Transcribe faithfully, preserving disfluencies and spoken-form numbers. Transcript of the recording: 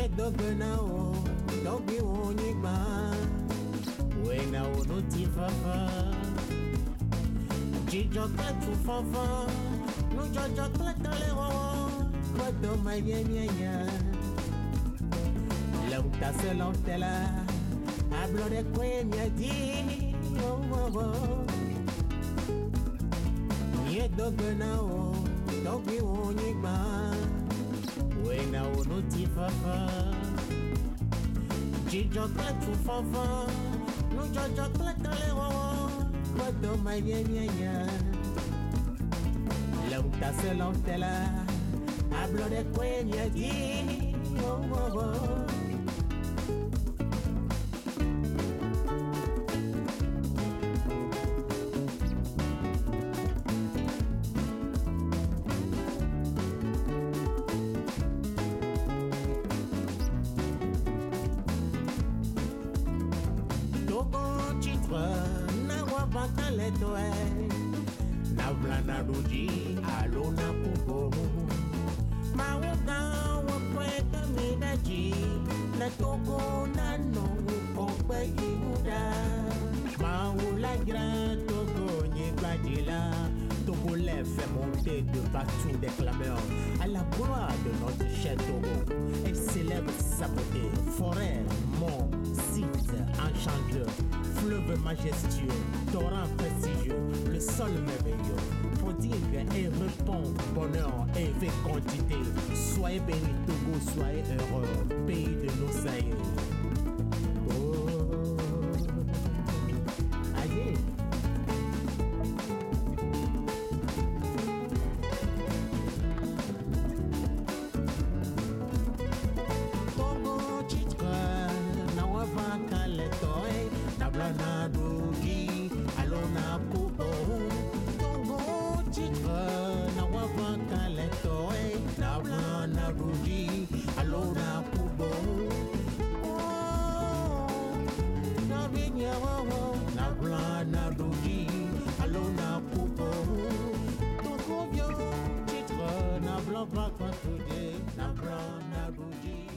Yedobenao, Dobi Woniba, when I will not fafa. Jijo Katu Fafa, no Jojo Klatalewa, but do my yenya. Lauta se lautela, hablo de cuenya di, oh oh. Yedobenao, Dobi Woniba. When I will not fafa, Jijo Katu Fafa, no Jojo Klatalewa, but do my yenya. Lauta se lautela, hablo de cuenya di, oh oh oh. Na wabaka leto e na blana ruji alona kubo ma woga wakweka minaji na toko na no okwe ihuda ma wula gra toko nye badila Togo lève fait monter de partout des clameurs à la gloire de notre cher Togo. Elle célèbre sa beauté, forêt, mont, site, enchanteur, fleuve majestueux, torrent prestigieux, le sol merveilleux, prodigue et répond bonheur et fécondité. Soyez bénis Togo, soyez heureux, pays de nos aïeux. Oh, aïe. Na dogi alona kubo Togo chitra na wavaka letoe na blana dogi alona kubo oh na binya wo na blana dogi alona kubo Togo vyo chitra na blana dogi na blana dogi